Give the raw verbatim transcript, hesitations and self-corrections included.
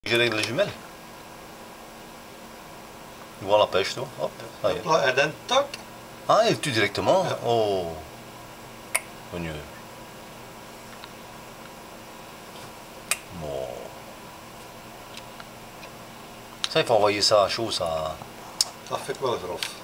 Je règle les jumelles. Voir la pêche, toi. Hop. Ah, Hop là, et dan toc. ah, il tue directement. Ja. Oh. Mieux. Bon. Ça, il faut envoyer ça à chaud, ça. Dat vind ik wel grof.